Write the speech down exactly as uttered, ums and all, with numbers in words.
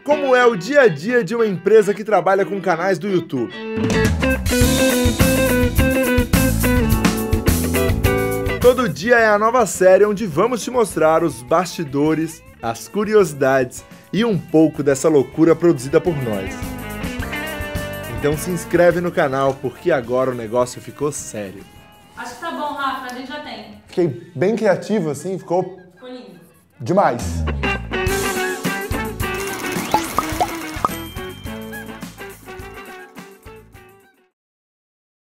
como é o dia a dia de uma empresa que trabalha com canais do YouTube. Todo dia é a nova série onde vamos te mostrar os bastidores, as curiosidades e um pouco dessa loucura produzida por nós. Então se inscreve no canal porque agora o negócio ficou sério. Acho que tá bom, Rafa, a gente já tem. Fiquei bem criativo assim, ficou Ficou lindo. demais.